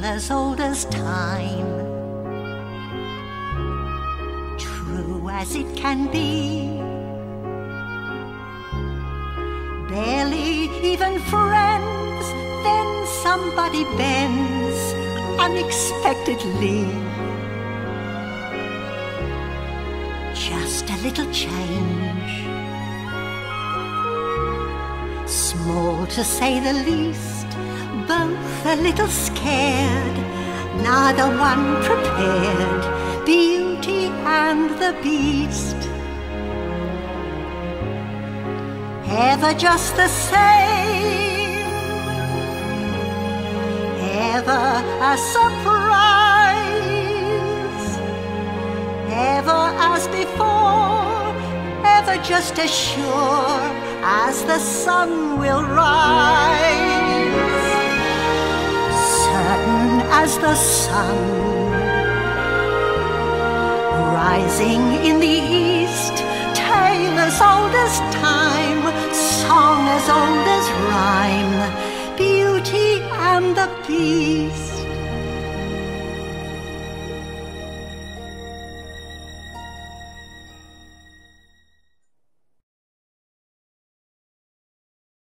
tale as old as time, true as it can be. Barely even friends, then somebody bends unexpectedly. Just a little change, small to say the least, both a little scared, neither one prepared, Beauty and the Beast. Ever just the same, ever a surprise, ever as before, ever just as sure as the sun will rise. Certain as the sun rising in the east, tale as old as time, song as old as rhyme, Beauty and the Beast.